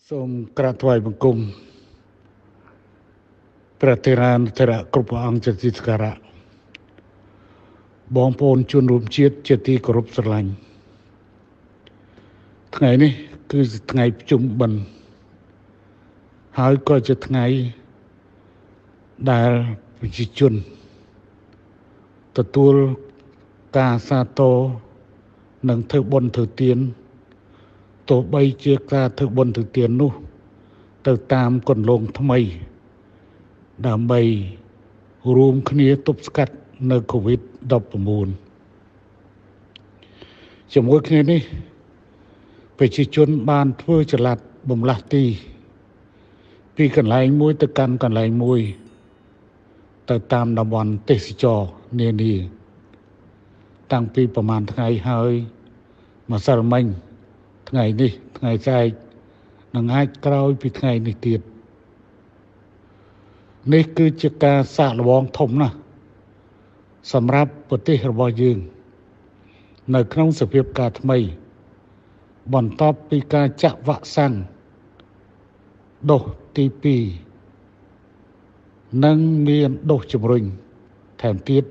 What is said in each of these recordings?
សូមក្រាបថ្វាយបង្គំព្រះធរានុធរៈគ្រប់ព្រះអង្គជាទីសក្ការៈបងប្អូនជនរួមជាតិជាទីគោរពស្រឡាញ់ថ្ងៃនេះគឺថ្ងៃប្រជុំបិណ្ឌហើយក៏ជាថ្ងៃដែលប្រជាជនទទួលការសាទរនិងធ្វើបុណ្យធ្វើទានទោះបីជាការធ្វើបុណ្យធ្វើទាននោះទៅតាមគន្លងថ្មីដើម្បីរួមគ្នាទប់ស្កាត់នៅ COVID-19 ជាមួយគ្នានេះប្រជាជនបានធ្វើចល័តបំលាស់ទីពីកន្លែងមួយទៅកាន់កន្លែងមួយទៅតាមតំបន់ទេសចរណ៍នានាតាំងពីប្រហែលថ្ងៃហើយម្សិលមិញថ្ងៃនេះថ្ងៃស្អែកនឹងអាចក្រោយពីថ្ងៃនេះទៀតនេះគឺជាការសាកល្បងធំណាស់សម្រាប់ប្រទេសរបស់យើងនៅក្នុងសភាពការថ្មីបន្ទាប់ពីការចាក់វ៉ាក់សាំងដូសទី2និងមានដូសជំរុញថែមទៀត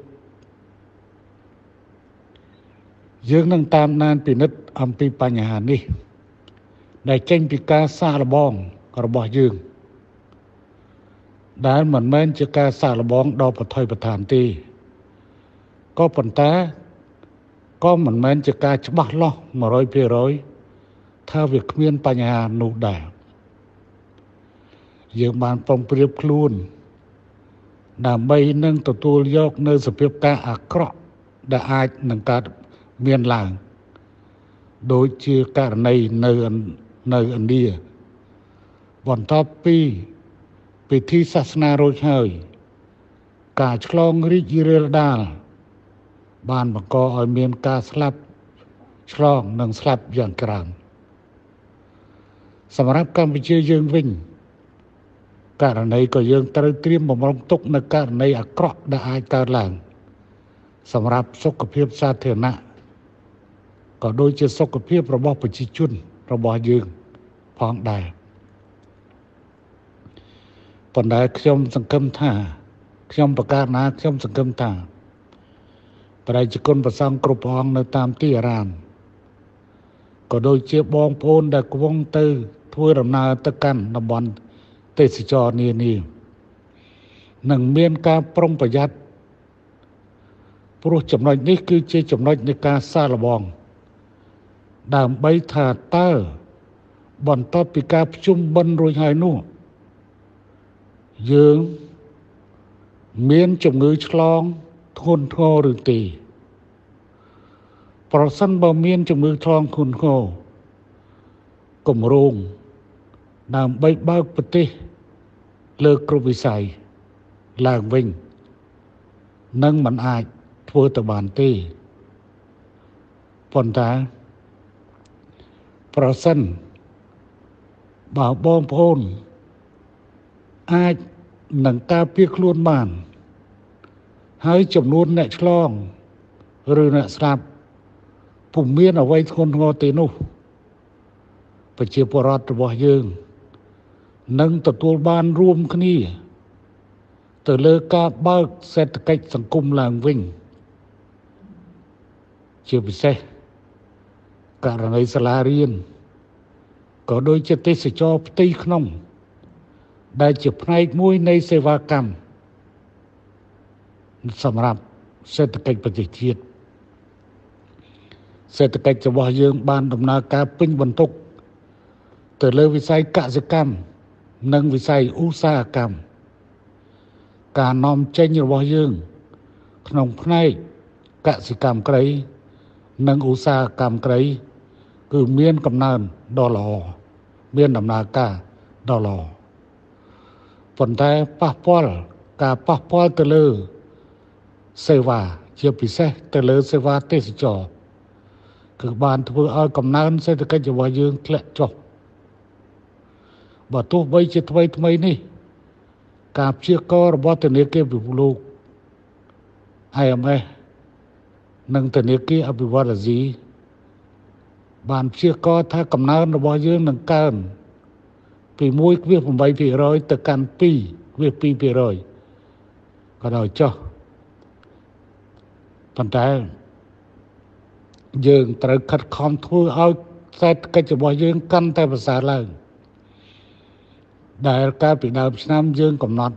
យើងនឹងតាមដានពិនិត្យអំពីបញ្ហានេះដែលចេញពីការសាកល្បងរបស់យើងដែលមិនមែនជាការសាកល្បងដ៏ប្រថុយប្រថានទេក៏ប៉ុន្តែក៏មិនមែនជាការច្បាស់លាស់ 100% ថាវាគ្មានបញ្ហានោះដែរយើងបានប្រុងប្រៀបខ្លួនដើម្បីនឹងទទួលយកនៅសភាពការអាក្រក់ដែលអាចនឹងកើតមានឡើងដូចជាករណីនៅឥណ្ឌាបន្ទាប់ពីពិធីសាសនារួចហើយការឆ្លងរីករាលដាលបានបង្កឲ្យមានការស្លាប់ឆ្លងនិងស្លាប់យ៉ាងច្រើនសម្រាប់កម្ពុជាយើងវិញករណីក៏យើងត្រូវត្រៀមបំរុងទុកនៅករណីអាក្រក់ដែលអាចកើតឡើងសម្រាប់សុខភាពសាធារណៈក៏ដូចជាសុខភាពរបស់ប្រជាជនរបស់យើងផងដែរប៉ុន្តែខ្ញុំសង្ឃឹមថាខ្ញុំប្រកាសណាខ្ញុំសង្ឃឹមថាប្រជាជនប្រសង់គ្រប់ព្រះអង្គនៅតាមទីអារាមក៏ដូចជាបងប្អូនដែលកំពុងទៅធ្វើដំណើរទៅកាន់តំបន់ទេសចរណ៍នានានឹងមានការប្រុងប្រយ័ត្នព្រោះចំណុចនេះគឺជាចំណុចនៃការសាកល្បងដើម្បីថាតើបន្ទាប់ពីការប្រជុំបិណ្ឌរួចហើយនោះយើងមានជំងឺឆ្លងធ្ងន់ធ្ងរឬទេប្រសិនបើមានជំងឺឆ្លងធ្ងន់ធ្ងរគម្រោងដើម្បីបើកប្រទេសលើគ្រប់វិស័យឡើងវិញនឹងមិនអាចធ្វើទៅបានទេប៉ុន្តែប្រសិនបើបងប្អូនអាចនឹងការពារខ្លួនបានហើយចំនួនអ្នកឆ្លងឬអ្នកស្លាប់ពុំមានអ្វីធ្ងន់ធ្ងរទេនោះប្រជាពលរដ្ឋរបស់យើងនឹងទទួលបានរួមគ្នាទៅលើការបើកសេដ្ឋកិច្ចសង្គមឡើងវិញជាពិសេសករណីសាលារៀនក៏ដូចជាទេសចរណ៍ផ្ទៃក្នុងដែលជាផ្នែកមួយនៃសេវាកម្មសម្រាប់សេដ្ឋកិច្ចប្រទេសជាតិសេដ្ឋកិច្ចរបស់យើងបានដំណើរការពេញបន្ទុកទៅលើវិស័យកសិកម្មនិងវិស័យឧស្សាហកម្មការនាំចេញរបស់យើងក្នុងផ្នែកកសិកម្មក្រីនិងឧស្សាហកម្មក្រីគឺមានកំណើនដ៏ល្អមានដំណើរការដ៏ល្អប៉ុន្តែការប៉ះពាល់ទៅលើសេវាជាពិសេសទៅលើសេវាទេសចរណ៍គឺបានធ្វើឲ្យកំណើនសេដ្ឋកិច្ចរបស់យើងធ្លាក់ចុះបើទោះបីជាថ្មីនេះការព្យាករណ៍របស់ធនាគារពិភពលោក IMF និងធនាគារអភិវឌ្ឍន៍អាស៊ីបានព្យាករណ៍ថាកំណើនរបស់យើងនឹងកើនពី1.8%ទៅកាន់2.2%ក៏ដោយចុះប៉ុន្តែយើងត្រូវខិតខំធ្វើឲ្យសេដ្ឋកិច្ចរបស់យើងកាន់តែប្រសើរឡើងដែលកាលពីដើមឆ្នាំយើងកំណត់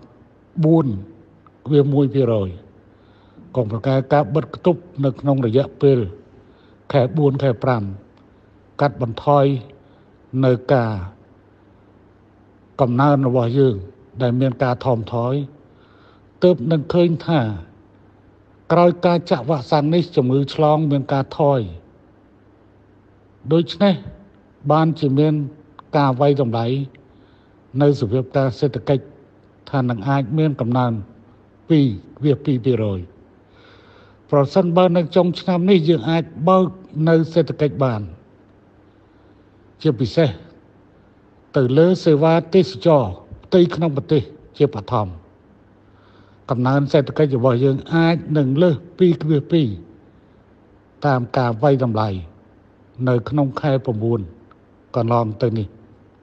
4.1%កុំប្រកែកការបិទគប់នៅក្នុងរយៈពេលខែ4ខែ5កាត់បន្ថយនៅការកំណើនរបស់យើងដែលមានការថមថយទើបនឹងឃើញថាក្រោយការចាក់វ៉ាក់សាំងនេះជំងឺឆ្លងមានការថយដូច្នេះបានជាមានការវាយតម្លៃនៅសភាពការសេដ្ឋកិច្ចថានឹងអាចមានកំណើន2.2%ប្រសិនបើនៅចុងឆ្នាំនេះយើងអាចបើកនៅសេដ្ឋកិច្ចបានជាពិសេសទៅលើសេវាទេសចរផ្ទៃក្នុងប្រទេសជាបឋមកំណើនសេដ្ឋកិច្ចរបស់យើងអាចនឹងលើស2.2តាមការវាយតម្លៃនៅក្នុងខែ9កន្លងទៅនេះ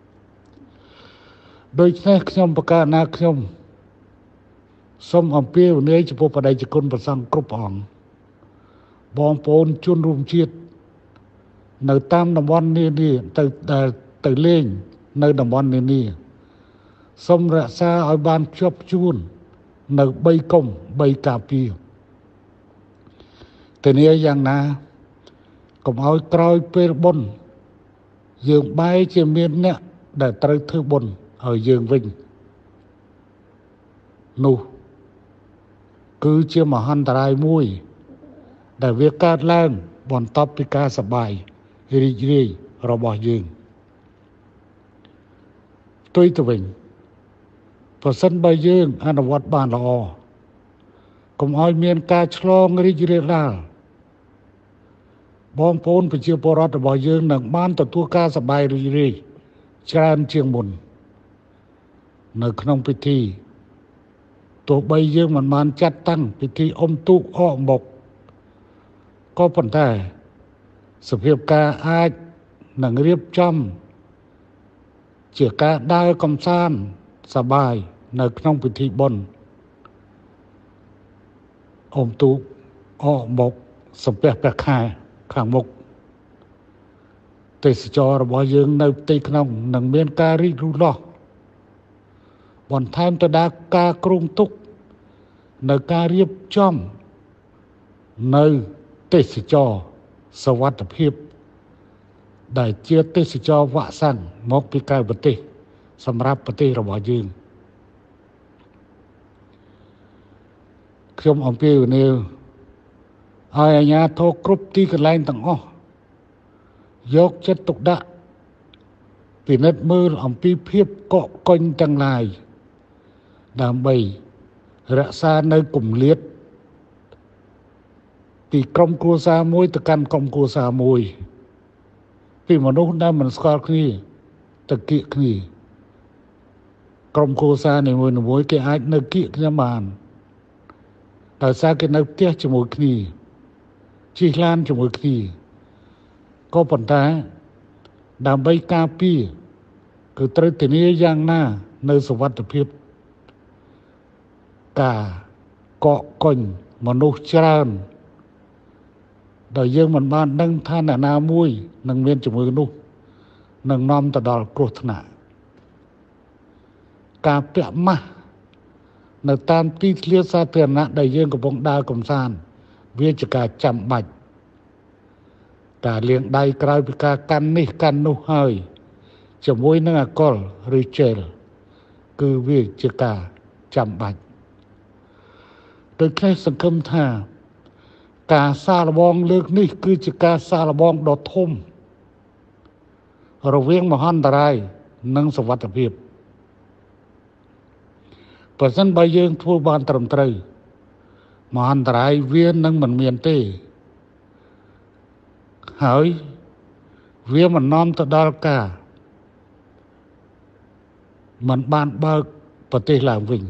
ដូច្នេះខ្ញុំប្រកាសណាខ្ញុំសូមអំពាវនាវចំពោះបដិជនព្រះសង្ឃគ្រប់អង្គបងប្អូនជនរួមជាតិនៅតាមតំបន់នានាទៅលេងនៅតំបន់នានាសូមរក្សាឲ្យបានជាប់ជួននៅ3កុំ3ការពារធានាយ៉ាងណាកុំឲ្យក្រោយពេលបុណ្យយើងបែរជាមានអ្នកដែលត្រូវធ្វើបុណ្យឲ្យយើងវិញនោះគឺជាមហន្តរាយមួយដែលវាកើតឡើងបន្ទាប់ពីការសប្បាយរីករាយរបស់យើងផ្ទុយទៅវិញប្រសិនបើយើងអនុវត្តបានល្អកុំឲ្យមានការឆ្លងរីករាលដាលបងប្អូនប្រជាពលរដ្ឋរបស់យើងនឹងបានទទួលការសប្បាយរីករាយច្រើនជាងមុននៅក្នុងពិធីទោះបីយើងមិនបានចាត់តាំងពិធីអុំទូកអកមុខក៏ប៉ុន្តែសភាពការអាចនឹងរៀបចំជាការដើរកម្សាន្តសប្បាយនៅក្នុងពិធីបុណ្យអុំទូកអកមុខសំពះព្រះខែខាងមុខទេសចររបស់យើងនៅផ្ទៃក្នុងនឹងមានការរីករូតលាស់បន្ថែមទៅដល់ការគ្រោងទុកនៅការរៀបចំនៅទេសចរសុវត្ថិភាពដែលជាទេសចរវ៉ាក់សាំងមកពីក្រៅប្រទេសសម្រាប់ប្រទេសរបស់យើងខ្ញុំអំពាវនាវឲ្យអាជ្ញាធរគ្រប់ទីកន្លែងទាំងអស់យកចិត្តទុកដាក់ពិនិត្យមើលអំពីភាពកកកុញទាំងឡាយដើម្បីរក្សានៅគម្លាតពីក្រុមគ្រួសារមួយទៅកាន់ក្រុមគ្រួសារមួយពីមនុស្សដែលមិនស្គាល់គ្នាទៅគៀកគ្នាក្រុមគ្រួសារនីមួយៗគេអាចនៅគៀកគ្នាបានដោយសារគេនៅផ្ទះជាមួយគ្នាជិះឡានជាមួយគ្នាក៏ប៉ុន្តែដើម្បីការពារគឺត្រូវធានាយ៉ាងណានៅសុវត្ថិភាពការកកកុញមនុស្សច្រើនដែលយើងមិនបានដឹងថាអ្នកណាមួយនឹងមានជំងឺនោះនឹងនាំទៅដល់គ្រោះថ្នាក់ការពាក់ម៉ាស់នៅតាមទីធ្លាសាធារណៈដែលយើងកំពុងដើរកម្សាន្តវាជាការចាំបាច់ការលាងដៃក្រោយពីការកាន់នេះកាន់នោះហើយជាមួយនឹងអាល់កុលឬជែលគឺវាជាការចាំបាច់ដូច្នេះសង្ឃឹមថាការសាកល្បងលើកនេះគឺជាការសាកល្បងដ៏ធំរវាងមហន្តរាយនិងសុវត្ថិភាពប្រសិនបើយើងធ្វើបានត្រឹមត្រូវមហន្តរាយវានឹងមិនមានទេហើយវាមិននាំទៅដល់ការមិនបានបើកប្រទេសឡើងវិញ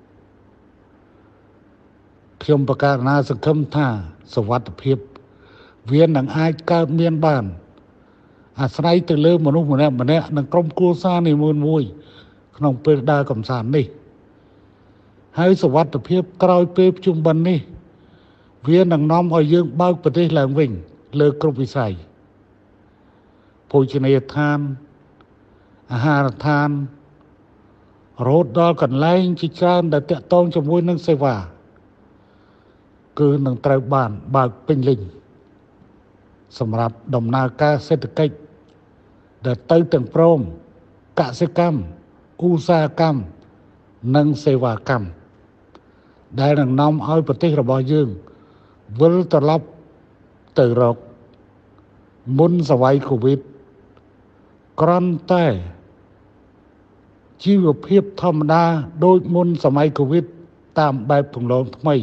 ខ្ញុំប្រកាសណាសង្ឃឹមថាសុវត្ថិភាពវានឹងអាចកើតមានបានអាស្រ័យទៅលើមនុស្សម្នាក់និងក្រុមគ្រួសារនីមួយៗក្នុងពេលដើរកម្សាន្តនេះហើយសុវត្ថិភាពក្រោយពេលប្រជុំបិណ្ឌនេះវានឹងនាំឲ្យយើងបើកប្រទេសឡើងវិញលើគ្រប់វិស័យភោជនីយដ្ឋានអាហារដ្ឋានរហូតដល់កន្លែងជាច្រើនដែលតាក់ទងជាមួយនឹងសេវាគឺនឹងត្រូវបានបើកពេញលេញសម្រាប់ដំណើរការសេដ្ឋកិច្ចដែលទៅទាំងព្រមកសិកម្មឧស្សាហកម្មនិងសេវាកម្មដែលនឹងនាំឲ្យប្រទេសរបស់យើងវិលត្រឡប់ទៅរកមុនសម័យកូវីដគ្រាន់តែជីវភាពធម្មតាដូចមុនសម័យកូវីដតាមបែបគន្លងថ្មី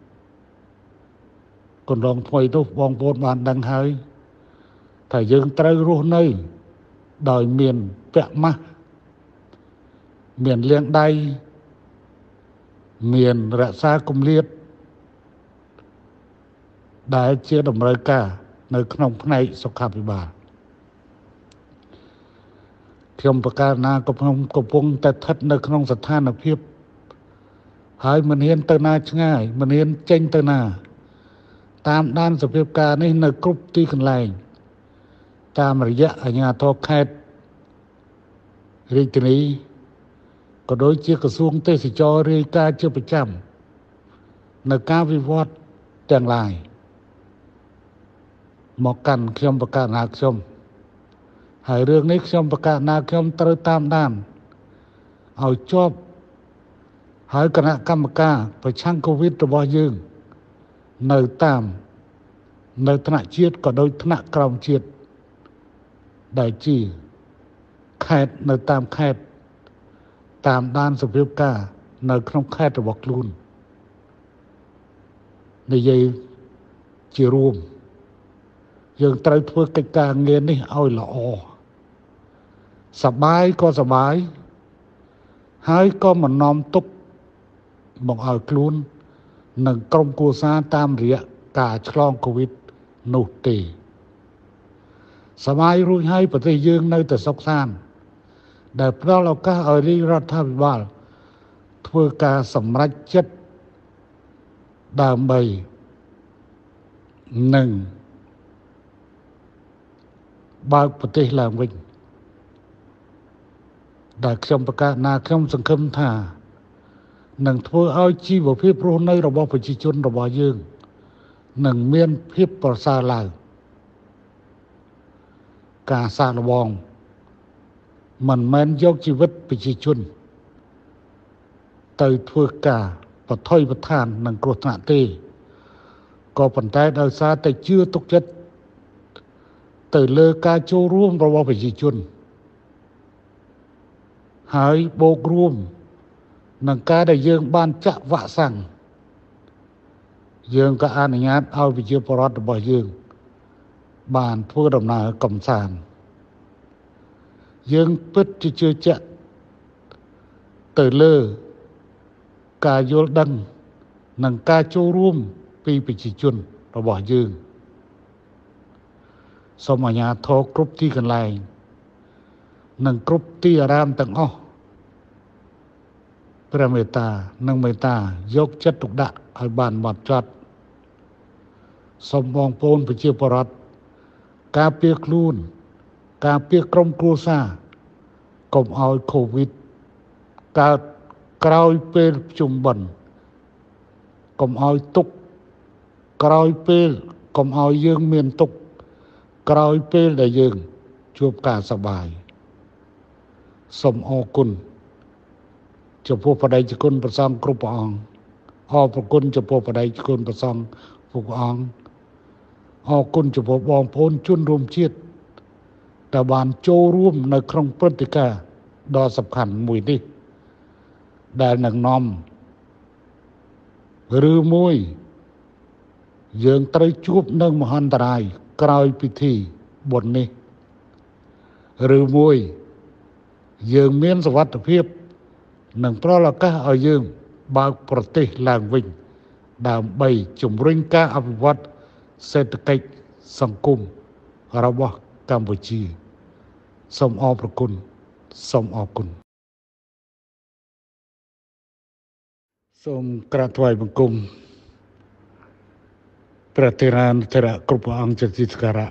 នោះបងប្អូនបានដឹងហើយថាយើងត្រូវរស់នៅដោយមានពាក់ម៉ាស់មានលាងដៃមានរក្សាគម្លាតដែលជាតម្រូវការនៅក្នុងផ្នែកសុខាភិបាលខ្ញុំប្រកាសណាកំពុងតែស្ថិតនៅក្នុងស្ថានភាពហើយមិនហ៊ានទៅណាឆ្ងាយមិនហ៊ានចេញទៅណាតាមដានសភាពការនេះនៅគ្រប់ទីកន្លែងតាមរយៈអាជ្ញាធរខេត្តរាជធានីក៏ដូចជាក្រសួងទេសចររាយការណ៍ជាប្រចាំនៅការវិវត្តទាំងឡាយមកកាន់ខ្ញុំប្រកាសណាខ្ញុំហើយរឿងនេះខ្ញុំប្រកាសណាខ្ញុំត្រូវតាមដានឲ្យជាប់ហើយគណៈកម្មការប្រឆាំងកូវីដរបស់យើងនៅថ្នាក់ជាតិក៏ដូចថ្នាក់ក្រោមជាតិដែលជាខេត្តនៅតាមខេត្តតាមដានសភាពការនៅក្នុងខេត្តរបស់ខ្លួននិយាយជារួមយើងត្រូវធ្វើកិច្ចការងារនេះឲ្យល្អសប្បាយក៏សប្បាយហើយក៏មិននាំទុក្ខមកឲ្យខ្លួននិងក្រុមគ្រួសារតាមរយៈការឆ្លងកូវីដនោះទេសប្បាយរួចហើយប្រទេសយើងនៅតែសុខសាន្តដែលផ្ដល់ឱកាសឲ្យរដ្ឋាភិបាលធ្វើការសម្រេចចិត្តដើម្បីនឹងបើកប្រទេសឡើងវិញដែលខ្ញុំប្រកាសណាខ្ញុំសង្ឃឹមថានឹងធ្វើឲ្យជីវភាពរស់នៅរបស់ប្រជាជនរបស់យើងនឹងមានភាពប្រសើរឡើងការសាកល្បងមិនមែនយកជីវិតប្រជាជនទៅធ្វើការបថុយប្រឋាននឹងគ្រោះថ្នាក់ទេក៏ប៉ុន្តែដោយសារតែជឿទុកចិត្តទៅលើការចូលរួមរបស់ប្រជាជនហើយបូករួមនឹងការដែលយើងបានចាក់វ៉ាក់សាំងយើងក៏អនុញ្ញាតឲ្យប្រជាពលរដ្ឋរបស់យើងបានធ្វើដំណើរកម្សាន្តយើងពិតជាជឿជាក់ទៅលើការយល់ដឹងនិងការចូលរួមពីប្រជាជនរបស់យើងសូមអាជ្ញាធរគ្រប់ទីកន្លែងនិងគ្រប់ទីអារាមទាំងអស់ព្រះមេត្តានិងមេត្តាយកចិត្តទុកដាក់ឲ្យបានហ្មត់ចត់សូមបងប្អូនប្រជាពលរដ្ឋការពារខ្លួនការពារក្រុមគ្រួសារកុំឲ្យកូវីដកើតក្រោយពេលប្រជុំបិណ្ឌកុំឲ្យទុក្ខក្រោយពេលកុំឲ្យយើងមានទុក្ខក្រោយពេលដែលយើងជួបការសប្បាយសូមអរគុណចំពោះបដិជគុណព្រះសង្ឃគ្រប់ព្រះអង្គអរព្រគុណចំពោះបដិជគុណព្រះសង្ឃគ្រប់ព្រះអង្គអរគុណចំពោះបងប្អូនជនរួមជាតិដែលបានចូលរួមនៅក្នុងព្រឹត្តិការណ៍ដ៏សំខាន់មួយនេះដែលនឹងនាំឬមួយយើងត្រូវជួបនឹងមហន្តរាយក្រោយពិធីបុណ្យនេះឬមួយយើងមានសុវត្ថិភាពនិងប្រលឱកាសឲ្យយើងបើកប្រទេសឡើងវិញដើម្បីជំរុញការអភិវឌ្ឍសេដ្ឋកិច្ចសង្គមរបស់កម្ពុជាសូមអរគុណសូមអរគុណសូមក្រាបថ្វាយបង្គំព្រះធេរានុធរៈគ្រប់ព្រះអង្គជាទីសក្ការៈ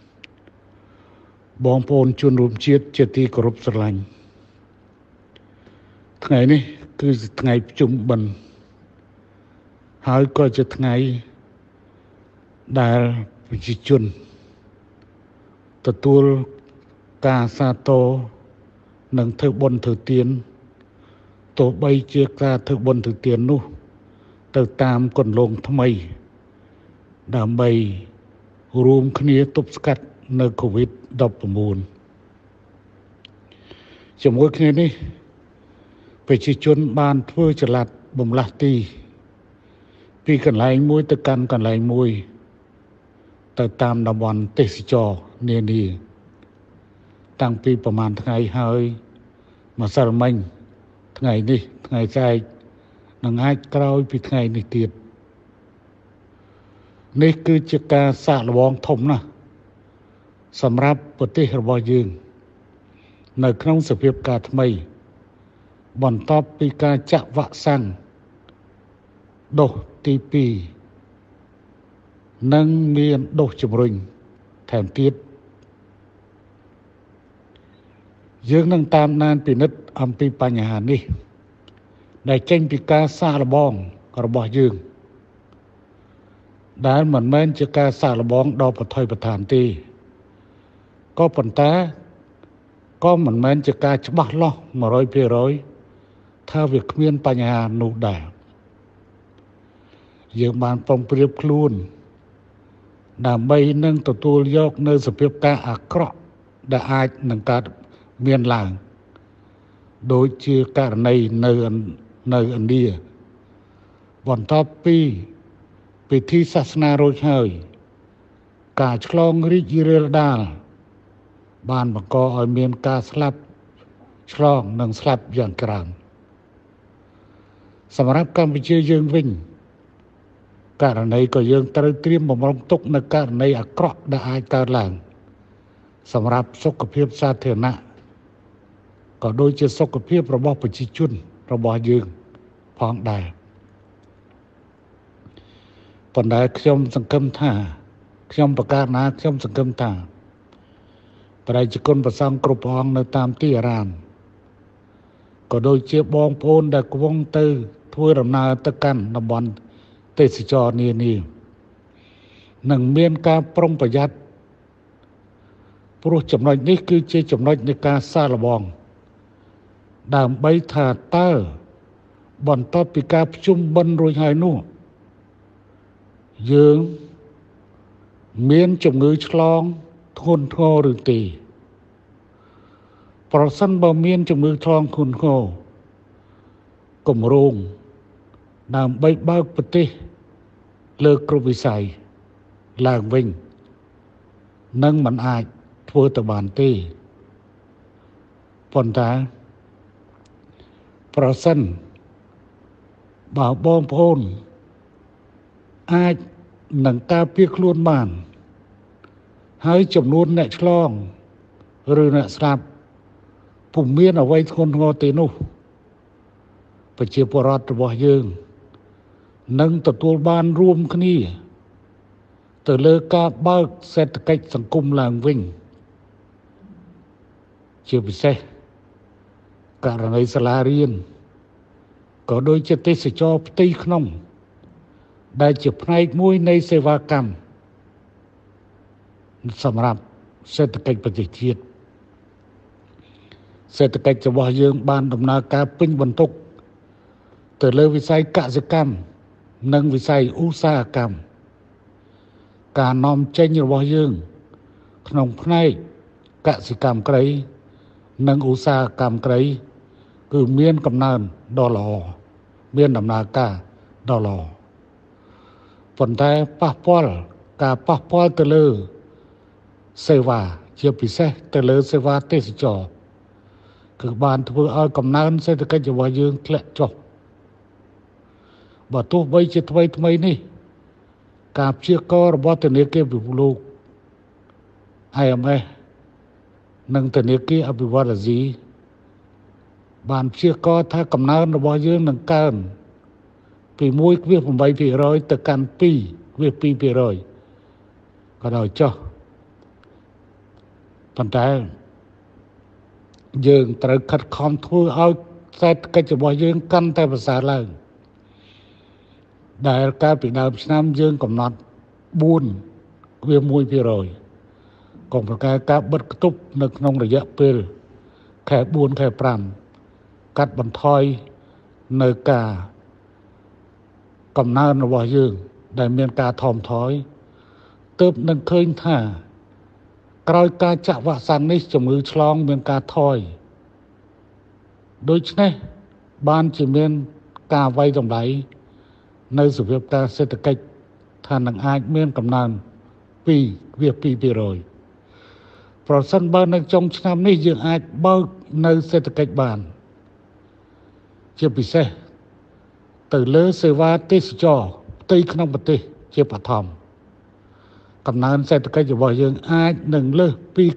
បងប្អូនជនរួមជាតិជាទីគោរពស្រឡាញ់ថ្ងៃនេះគឺថ្ងៃប្រជុំបិណ្ឌហើយក៏ជាថ្ងៃដែលប្រជាជនទទួលការសាទរនិងធ្វើបុណ្យធ្វើទានទោះបីជាការធ្វើបុណ្យធ្វើទាននោះទៅតាមគន្លងថ្មីដើម្បីរួមគ្នាទប់ស្កាត់នៅ COVID-19 ជាមួយគ្នានេះប្រជាជនបានធ្វើចល័តបំលាស់ទីពីកន្លែងមួយទៅកាន់កន្លែងមួយទៅតាមតំបន់ទេសចរនានាតាំងពីប្រហែលថ្ងៃហើយម្សិលមិញថ្ងៃនេះថ្ងៃស្អែកនឹងអាចក្រោយពីថ្ងៃនេះទៀតនេះគឺជាការសាកល្បងធំណាស់សម្រាប់ប្រទេសរបស់យើងនៅក្នុងសភាពការថ្មីបន្ទាប់ពីការចាក់វ៉ាក់សាំងដូសទី2និងមានដូសជំរុញថែមទៀតយើងនឹងតាមដានពិនិត្យអំពីបញ្ហានេះដែលចេញពីការសាកល្បងរបស់យើងដែលមិនមែនជាការសាកល្បងដ៏ប្រថុយប្រថានទេក៏ប៉ុន្តែក៏មិនមែនជាការច្បាស់លាស់ 100% ថាវាគ្មានបញ្ហានោះដែរយើងបានប្រុងប្រៀបខ្លួនដើម្បីនឹងទទួលយកនៅសភាពការអាក្រក់ដែលអាចនឹងកើតមានឡើងដូចជាករណីនៅឥណ្ឌាបន្ទាប់ពីពិធីសាសនារួចហើយការឆ្លងរីករាលដាលបានបង្កឲ្យមានការស្លាប់ឆ្លងនិងស្លាប់យ៉ាងច្រើនសម្រាប់កម្ពុជាយើងវិញករណីក៏យើងត្រូវត្រៀមបំរុងទុកនៅករណីអាក្រក់ដែលអាចកើតឡើងសម្រាប់សុខភាពសាធារណៈក៏ដូចជាសុខភាពរបស់ប្រជាជនរបស់យើងផងដែរប៉ុន្តែខ្ញុំសង្ឃឹមថាខ្ញុំប្រកាសណាខ្ញុំសង្ឃឹមថាប្រជាជនប្រសង់គ្រប់ព្រះអង្គនៅតាមទីអារាមក៏ដូចជាបងប្អូនដែលកំពុងទៅធ្វើដំណើរទៅកាន់តំបន់ទេសចរនានានឹងមានការប្រុងប្រយ័ត្នព្រោះចំណុចនេះគឺជាចំណុចនៃការសាកល្បងដើម្បីថាតើបន្ទាប់ពីការប្រជុំបិណ្ឌរួចហើយនោះយើងមានជំងឺឆ្លងធ្ងន់ធ្ងរឬទេប្រសិនបើមានជំងឺឆ្លងធ្ងន់ធ្ងរគម្រោងដើម្បីបើកប្រទេសលើគ្រប់វិស័យឡើងវិញនឹងមិនអាចធ្វើទៅបានទេប៉ុន្តែប្រសិនបើបងប្អូនអាចនឹងការពារខ្លួនបានហើយចំនួនអ្នកឆ្លងឬអ្នកស្លាប់ពុំមានអ្វីធ្ងន់ធ្ងរទេនោះប្រជាពលរដ្ឋរបស់យើងនឹងទទួលបានរួមគ្នាទៅលើការបើកសេដ្ឋកិច្ចសង្គមឡើងវិញជាពិសេសករណីសាលារៀនក៏ដូចជាទេសចរផ្ទៃក្នុងដែលជាផ្នែកមួយនៃសេវាកម្មសម្រាប់សេដ្ឋកិច្ចប្រទេសជាតិសេដ្ឋកិច្ចរបស់យើងបានដំណើរការពេញបន្ទុកទៅលើវិស័យកសិកម្មនិងវិស័យឧស្សាហកម្មការនាំចេញរបស់យើងក្នុងផ្នែកកសិកម្មក្រីនិងឧស្សាហកម្មក្រីគឺមានកំណើនដ៏ល្អមានដំណើរការដ៏ល្អប៉ុន្តែប៉ះពាល់ទៅលើសេវាជាពិសេសទៅលើសេវាទេសចរគឺបានធ្វើឲ្យកំណើនសេដ្ឋកិច្ចរបស់យើងធ្លាក់ចុះបើទោះបីជាថ្មីនេះការព្យាករណ៍របស់ធនាគារពិភពលោក IMF និងធនាគារអភិវឌ្ឍន៍អាស៊ីបានព្យាករណ៍ថាកំណើនរបស់យើងនឹងកើនពី1.8% ទៅកាន់2.2%ក៏ដោយចុះប៉ុន្តែយើងត្រូវខិតខំធ្វើឲ្យសេដ្ឋកិច្ចរបស់យើងកាន់តែប្រសើរឡើងដែលកាលពីដើមឆ្នាំយើងកំណត់4.1%កុំប្រកែកការបិទគប់នៅក្នុងរយៈពេលខែ4ខែ5កាត់បន្ថយនៅការកំណើនរបស់យើងដែលមានការថមថយទើបនឹងឃើញថាក្រោយការចាក់វ៉ាក់សាំងនេះជំងឺឆ្លងមានការថយដូច្នេះបានជាមានការវាយតម្លៃនៅសភាពការសេដ្ឋកិច្ចថានឹងអាចមានកំណើន2.2%ប្រសិនបើនៅចុងឆ្នាំនេះយើងអាចបើកនៅសេដ្ឋកិច្ចបានជាពិសេសទៅលើសេវាទេសចរផ្ទៃក្នុងប្រទេសជាបឋមកំណើនសេដ្ឋកិច្ចរបស់យើងអាចនឹងលើស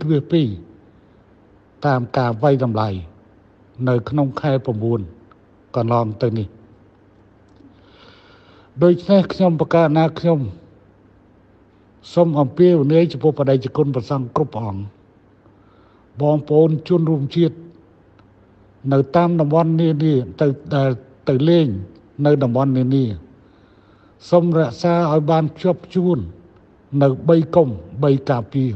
2.2 តាមការវាយតម្លៃនៅក្នុងខែ9កន្លងទៅនេះដូច្នេះខ្ញុំប្រកាសណាខ្ញុំសូមអំពាវនាវចំពោះបដិជនព្រះសង្ឃគ្រប់អង្គបងប្អូនជនរួមជាតិនៅតាមតំបន់នានាទៅលេងនៅតំបន់នានាសូមរក្សាឲ្យបានជាប់ជួននៅ3កុំ3ការពារ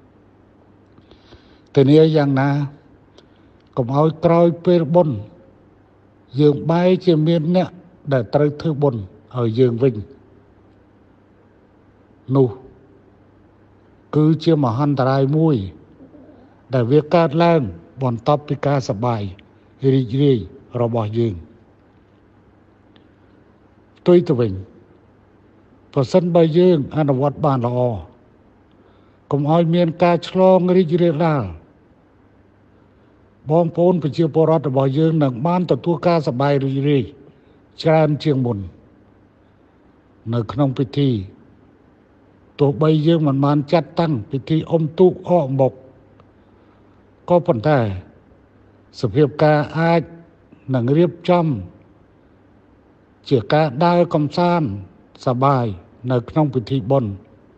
ធានាយ៉ាងណាកុំឲ្យក្រោយពេលបុណ្យយើងបែរជាមានអ្នកដែលត្រូវធ្វើបុណ្យឲ្យយើងវិញនោះគឺជាមហន្តរាយមួយដែលវាកើតឡើងបន្ទាប់ពីការសប្បាយរីករាយរបស់យើងផ្ទុយទៅវិញប្រសិនបើយើងអនុវត្តបានល្អកុំឲ្យមានការឆ្លងរីករាលដាលបងប្អូនប្រជាពលរដ្ឋរបស់យើងនឹងបានទទួលការសប្បាយរីករាយច្រើនជាងមុននៅក្នុងពិធីទោះបីយើងមិនបានចាត់តាំងពិធីអុំទូកអកមុខក៏ប៉ុន្តែសភាពការអាចនឹងរៀបចំជាការដើរកម្សាន្តសប្បាយនៅក្នុងពិធីបុណ្យ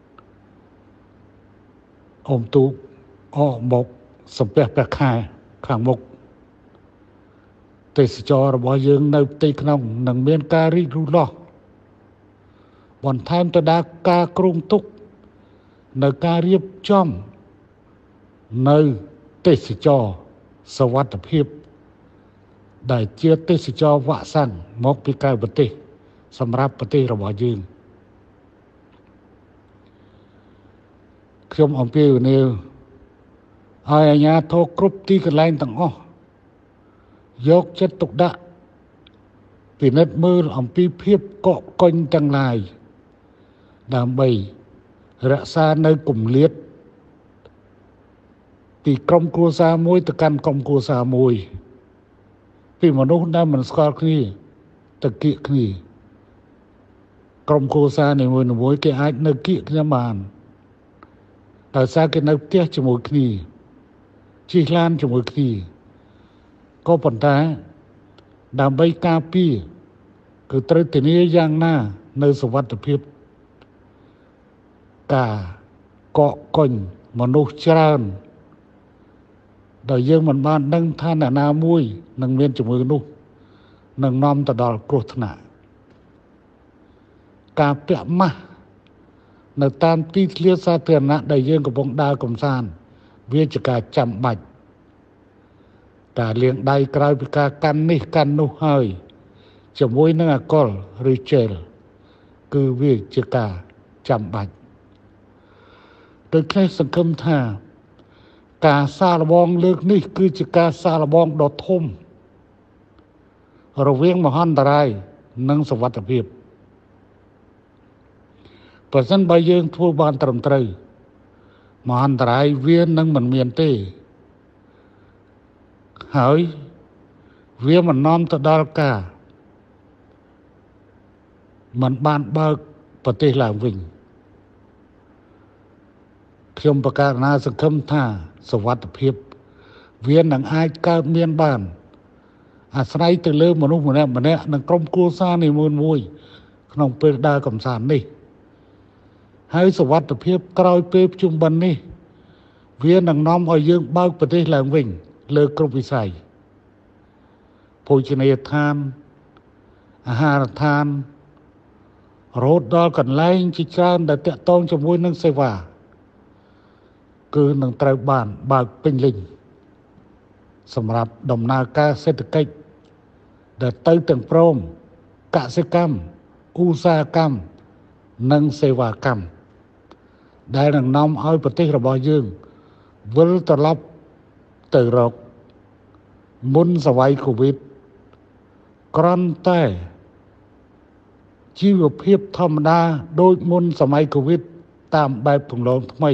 អុំទូកអកមុខសំពះព្រះខែខាងមុខទេសចររបស់យើងនៅផ្ទៃក្នុងនឹងមានការរីករូតលាស់បន្ថែមទៅដល់ការគ្រោងទុកនៅការរៀបចំនៅទេសចរសុវត្ថិភាពដែលជាទេសចរវ៉ាក់សាំងមកពីក្រៅប្រទេសសម្រាប់ប្រទេសរបស់យើងខ្ញុំអំពាវនាវឲ្យអាជ្ញាធរគ្រប់ទីកន្លែងទាំងអស់យកចិត្តទុកដាក់ពិនិត្យមើលអំពីភាពកកកុញទាំងឡាយដើម្បីរក្សានៅគម្លាតពីក្រុមគ្រួសារមួយទៅកាន់ក្រុមគ្រួសារមួយពីមនុស្សដែលមិនស្គាល់គ្នាទៅគៀកគ្នាក្រុមគ្រួសារនីមួយៗគេអាចនៅគៀកគ្នាបានដោយសារគេនៅផ្ទះជាមួយគ្នាជិះឡានជាមួយគ្នាក៏ប៉ុន្តែដើម្បីការពារគឺត្រូវធានាយ៉ាងណានៅសុវត្ថិភាពការកកកុញមនុស្សច្រើនដែលយើងមិនបានដឹងថាអ្នកណាមួយនឹងមានជំងឺនោះនឹងនាំទៅដល់គ្រោះថ្នាក់ការពាក់ម៉ាស់នៅតាមទីធ្លាសាធារណៈដែលយើងកំពុងដើរកម្សាន្តវាជាការចាំបាច់ការលាងដៃក្រោយពីការកាន់នេះកាន់នោះហើយជាមួយនឹងអាល់កុលឬជែលគឺវាជាការចាំបាច់ដូច្នេះសង្ឃឹមថាការសាកល្បងលើកនេះគឺជាការសាកល្បងដ៏ធំរវាងមហន្តរាយនិងសុវត្ថិភាពប្រសិនបើយើងធ្វើបានត្រឹមត្រូវមហន្តរាយវានឹងមិនមានទេហើយវាមិននាំទៅដល់ការមិនបានបើកប្រទេសឡើងវិញខ្ញុំប្រកាសណាសង្ឃឹមថាសុវត្ថិភាពវានឹងអាចកើតមានបានអាស្រ័យទៅលើមនុស្សម្នាក់និងក្រុមគ្រួសារនីមួយៗក្នុងពេលដើរកម្សាន្តនេះហើយសុវត្ថិភាពក្រោយពេលប្រជុំបិណ្ឌនេះវានឹងនាំឲ្យយើងបើកប្រទេសឡើងវិញលើគ្រប់វិស័យភោជនីយដ្ឋានអាហារដ្ឋានរហូតដល់កន្លែងជាច្រើនដែលតាក់ទងជាមួយនឹងសេវាគឺនឹងត្រូវបានបើកពេញលេញសម្រាប់ដំណើរការសេដ្ឋកិច្ចដែលទៅទាំងព្រមកសិកម្មឧស្សាហកម្មនិងសេវាកម្មដែលនឹងនាំឲ្យប្រទេសរបស់យើងវិលត្រឡប់ទៅរកមុនសម័យ COVID គ្រាន់តែជីវភាពធម្មតាដូចមុនសម័យ COVID តាមបែបគន្លងថ្មី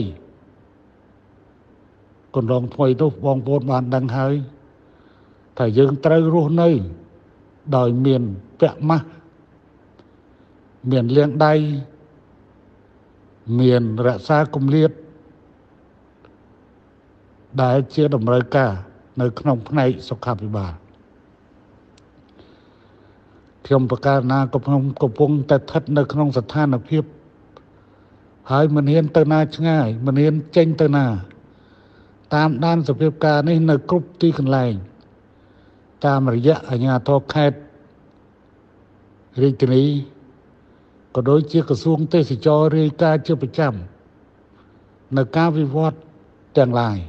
នោះបងប្អូនបានដឹងហើយថាយើងត្រូវរស់នៅដោយមានពាក់ម៉ាស់មានលាងដៃមានរក្សាគម្លាតដែលជាតម្រូវការនៅក្នុងផ្នែកសុខាភិបាលខ្ញុំប្រកាសណាកំពុងតែស្ថិតនៅក្នុងស្ថានភាពហើយមិនហ៊ានទៅណាឆ្ងាយមិនហ៊ានចេញទៅណាតាមដានសភាពការនេះនៅគ្រប់ទីកន្លែងតាមរយៈអាជ្ញាធរខេត្តរាជធានីក៏ដូចជាក្រសួងទេសចររាយការណ៍ជាប្រចាំនៅការវិវត្តទាំងឡាយ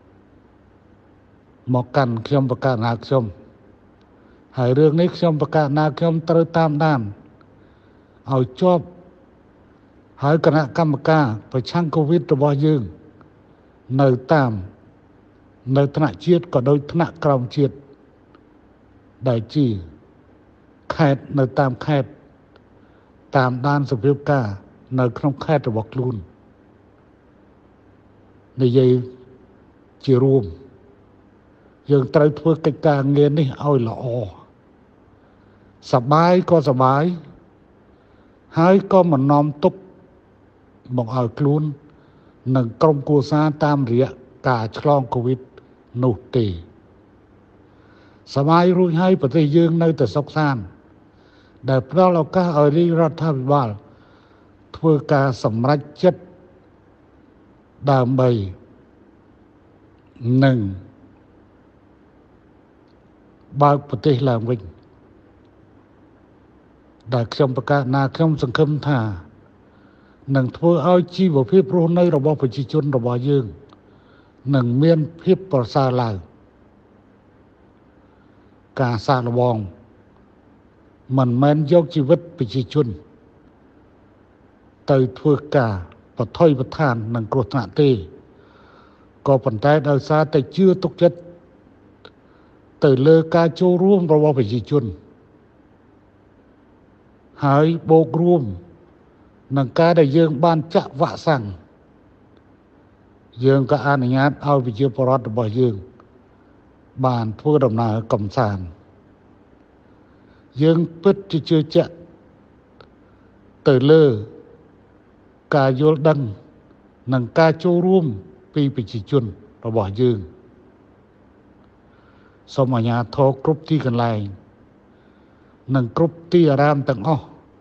មកកាន់ខ្ញុំប្រកាសណាខ្ញុំហើយរឿងនេះខ្ញុំប្រកាសណាខ្ញុំត្រូវតាមដានឲ្យជាប់ហើយគណៈកម្មការប្រឆាំងកូវីដរបស់យើងនៅថ្នាក់ជាតិក៏ដូចថ្នាក់ក្រោមជាតិដែលជាខេត្តនៅតាមខេត្តតាមដានសភាពការនៅក្នុងខេត្តរបស់ខ្លួននិយាយជារួមយើងត្រូវធ្វើកិច្ចការងារនេះឲ្យល្អសបាយក៏សបាយហើយក៏មិននាំទុកមកឲ្យខ្លួននិងក្រុមគ្រួសារតាមរយៈការឆ្លងកូវីដនោះទេសបាយរួចហើយប្រទេសយើងនៅតែសុខសាន្តដែលផ្ដល់ឱកាសឲ្យរាជរដ្ឋាភិបាលធ្វើការសម្រេចចិត្តដើម្បីនឹងបើកប្រទេសឡើងវិញដែលខ្ញុំប្រកាសណាខ្ញុំសង្ឃឹមថានឹងធ្វើឲ្យជីវភាពរស់នៅរបស់ប្រជាជនរបស់យើងនឹងមានភាពប្រសើរឡើងការសាកល្បងមិនមែនយកជីវិតប្រជាជនទៅធ្វើការបថុយប្រឋាននឹងគ្រោះថ្នាក់ទេក៏ប៉ុន្តែដោយសារតែជឿទុកចិត្តទៅលើការចូលរួមរបស់ប្រជាជនហើយបូករួមនឹងការដែលយើងបានចាក់វ៉ាក់សាំងយើងក៏អនុញ្ញាតឲ្យប្រជាពលរដ្ឋរបស់យើងបានធ្វើដំណើរកម្សាន្តយើងពិតជាជឿជាក់ទៅលើការយល់ដឹងនិងការចូលរួមពីប្រជាជនរបស់យើងសូមអាជ្ញាធរគ្រប់ទីកន្លែងនិងគ្រប់ទីអារាមទាំងអស់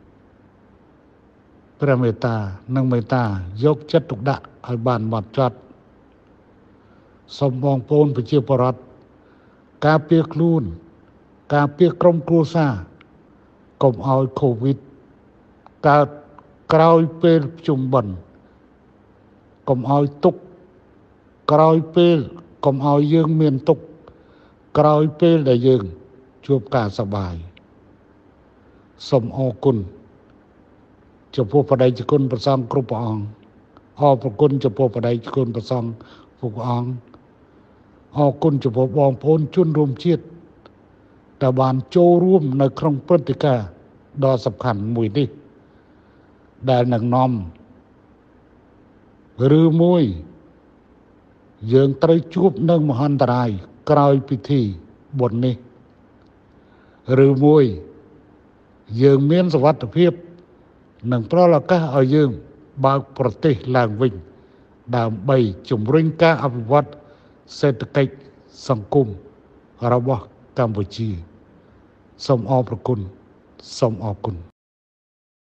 ព្រះមេត្តានិងមេត្តាយកចិត្តទុកដាក់ឲ្យបានហ្មត់ចត់សូមបងប្អូនប្រជាពលរដ្ឋការពារខ្លួនការពារក្រុមគ្រួសារកុំឲ្យកូវីដកើតក្រោយពេលប្រជុំបិណ្ឌកុំឲ្យទុកក្រោយពេលកុំឲ្យយើងមានទុកក្រោយពេលដែលយើងជួបការសប្បាយសូមអរគុណចំពោះបដិជគុណព្រះសង្ឃគ្រប់ព្រះអង្គអរគុណចំពោះបដិជគុណព្រះសង្ឃគ្រប់ព្រះអង្គអរគុណចំពោះបងប្អូនជនរួមជាតិដែលបានចូលរួមនៅក្នុងព្រឹត្តិការណ៍ដ៏សំខាន់មួយនេះដែលនឹងនាំឬមួយយើងត្រូវជួបនឹងមហន្តរាយក្រោយពិធីបុណ្យនេះឬមួយយើងមានសុវត្ថិភាពនិងផ្ដល់ឱកាសឲ្យយើងបើកប្រទេសឡើងវិញដើម្បីជំរុញការអភិវឌ្ឍសេដ្ឋកិច្ចសង្គមរបស់កម្ពុជាសូមអរព្រគុណសូមអរគុណ